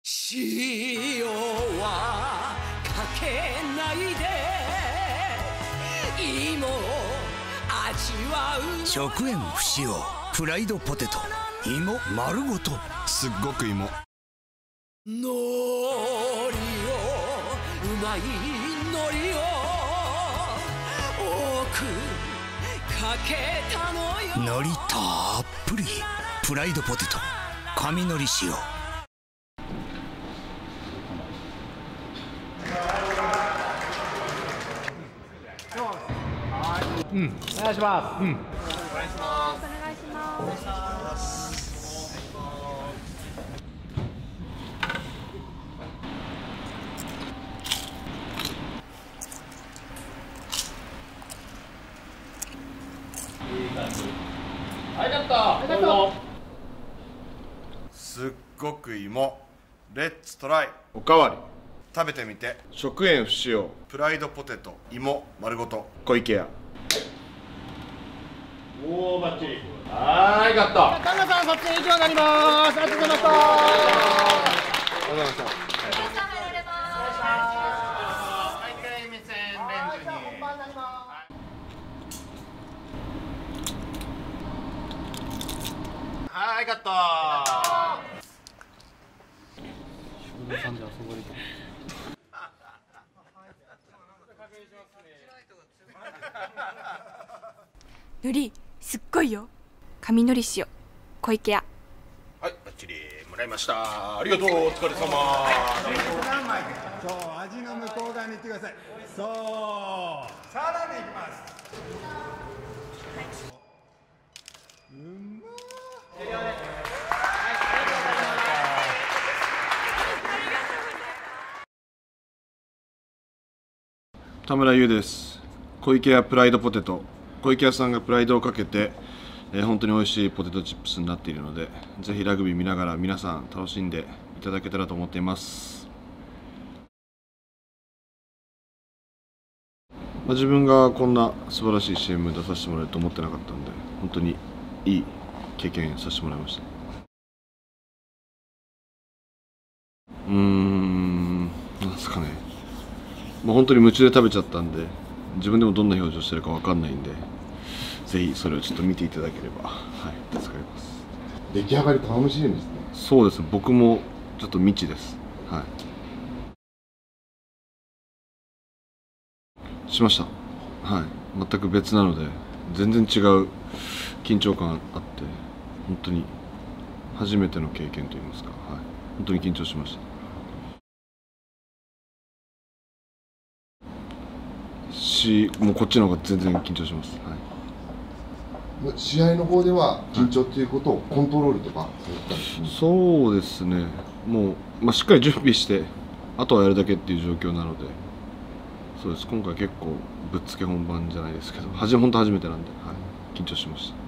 塩はかけないで芋味わう。 食塩不使用フライドポテト、芋丸ごと、すっごく芋。 海苔をうまい海苔を多くかけたのよ。 海苔たっぷりフライドポテト、神海苔塩。 お願いします。お願いします。はい、どうぞ。 すっごく芋、レッツトライ。 おかわり食べてみて。 食塩不使用フライドポテト芋丸ごと、 小池屋。 おお、バッチリ。はい、カット。カンナさん、そっちに以上になります。ありがとうございました。 ありがとうございました。 はい、カット。 海苔すっごいよ。神海苔塩小池屋。 はい、バッチリもらいました。ありがとう、お疲れ様。 そう、味の向こう側に行ってください。そう、さらに行きます。 田村優です。小池屋プライドポテト。小池屋さんがプライドをかけて、本当に美味しいポテトチップスになっているので、ぜひラグビー見ながら皆さん楽しんでいただけたらと思っています。自分がこんな素晴らしい CM 出させてもらえると思ってなかったんで、本当にいい経験させてもらいました。なんですかね、本当に夢中で食べちゃったんで、自分でもどんな表情してるかわかんないんで、ぜひそれをちょっと見ていただければ、はい、助かります。 出来上がり楽しいんですね。 そうです、僕もちょっと未知です。はい。しました。はい。全く別なので、全然違う緊張感あって、本当に初めての経験といいますか、はい。本当に緊張しました。もうこっちの方が全然緊張します。はい。 試合の方では緊張ということをコントロールとかされてたんですね。 そうですね。もう、しっかり準備してあとはやるだけっていう状況なので、そうです。今回結構ぶっつけ本番じゃないですけど、本当初めてなんで、はい、緊張しました。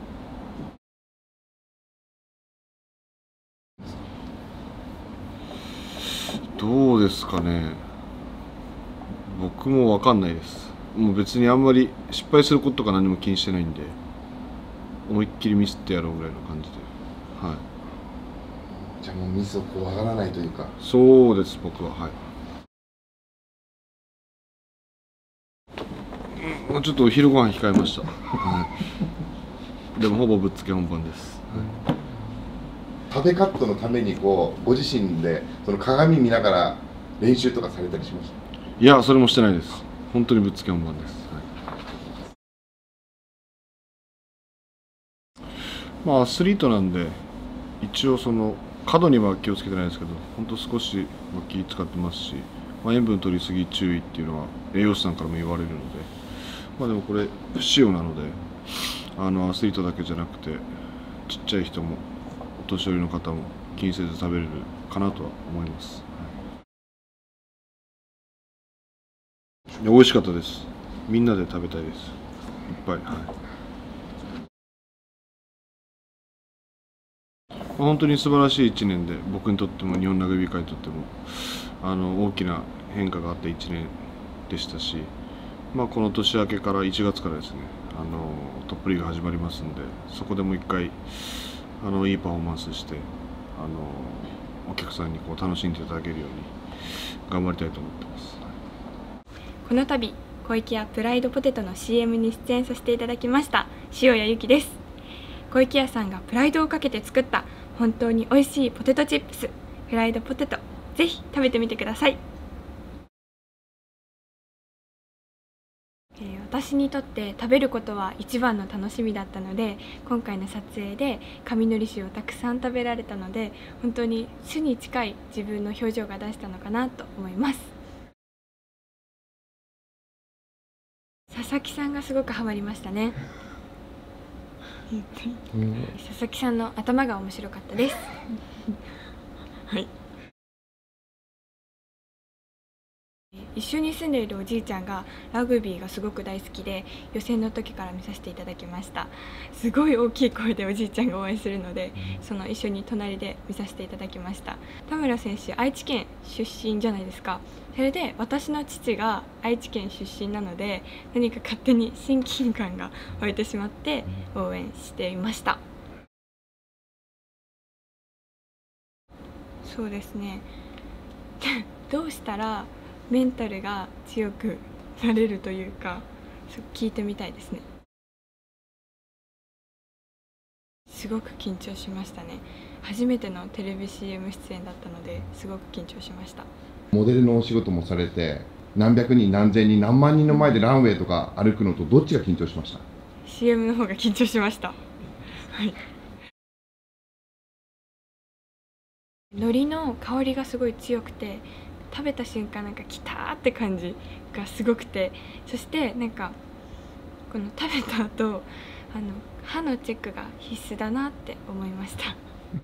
どうですかね。僕も分かんないです。もう別にあんまり失敗することとか何も気にしてないんで、思いっきりミスってやろうぐらいの感じで、はい。 じゃあもうミスを怖がらないというか。 そうです、僕は。はい。ちょっとお昼ご飯控えました。はい。でもほぼぶっつけ本番です。はい、 食べカットのためにご自身でその鏡見ながら練習とかされたりしました？ いや、それもしてないです。本当にぶっつけ本番です。はい、アスリートなんで、一応過度には気をつけてないですけど、本当少し気使ってますし、塩分取りすぎ注意っていうのは栄養士さんからも言われるので、でもこれ不塩なので、アスリートだけじゃなくてちっちゃい人もお年寄りの方も気にせず食べれるかなとは思います。はい、美味しかったです。みんなで食べたいです。いっぱい。はい、本当に素晴らしい1年で、僕にとっても日本ラグビー界にとっても大きな変化があった1年でしたし、この年明けから1月からですね、トップリーグ始まりますんで、そこでもう一回いいパフォーマンスしてお客さんにこう楽しんでいただけるように頑張りたいと思ってます。 この度湖池屋プライドポテトの CM に出演させていただきました塩谷由紀です。湖池屋さんがプライドをかけて作った本当に美味しいポテトチップス、フライドポテト、ぜひ食べてみてください。私にとって食べることは一番の楽しみだったので、今回の撮影で神のり塩をたくさん食べられたので、本当に主に近い自分の表情が出したのかなと思います。佐々木さんがすごくハマりましたね。佐々木さんの頭が面白かったです。はい。一緒に住んでいるおじいちゃんがラグビーがすごく大好きで、予選の時から見させていただきました。すごい大きい声でおじいちゃんが応援するので、一緒に隣で見させていただきました。田村選手、愛知県出身じゃないですか。それで私の父が愛知県出身なので、何か勝手に親近感が湧いてしまって応援していました。そうですねどうしたらメンタルが強くなれるというか、聞いてみたいですね。すごく緊張しましたね。初めてのテレビ CM 出演だったので、すごく緊張しました。モデルのお仕事もされて、何百人何千人何万人の前でランウェイとか歩くのとどっちが緊張しました？ CM の方が緊張しました。はい。海苔の香りがすごい強くて、食べた瞬間なんかきたーって感じがすごくて、そしてなんかこの食べた後歯のチェックが必須だなって思いました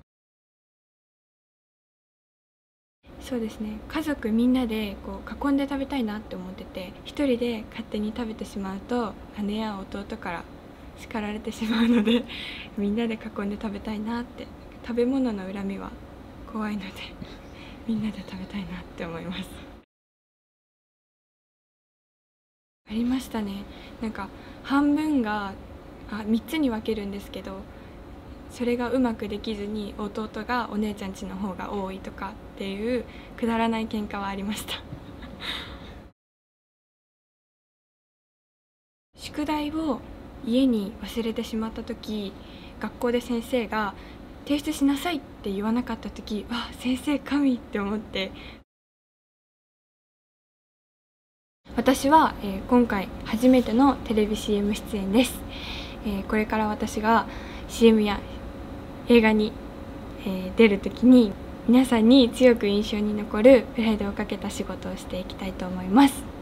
そうですね、家族みんなでこう囲んで食べたいなって思ってて、一人で勝手に食べてしまうと姉や弟から叱られてしまうのでみんなで囲んで食べたいなって、食べ物の恨みは怖いのでみんなで食べたいなって思います。ありましたね。なんか半分が3つに分けるんですけど、それがうまくできずに弟がお姉ちゃん家の方が多いとかっていうくだらない喧嘩はありました宿題を家に忘れてしまった時、学校で先生が提出しなさいって言わなかった時、わ、先生神って思って、私は、今回初めてのテレビ CM 出演です。これから私が CM や映画に、出る時に皆さんに強く印象に残るプライドをかけた仕事をしていきたいと思います。